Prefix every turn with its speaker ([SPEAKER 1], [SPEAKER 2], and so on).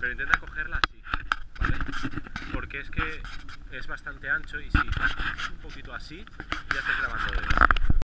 [SPEAKER 1] pero intenta cogerla así, ¿vale? Porque es que es bastante ancho y si haces un poquito así, ya estás grabando de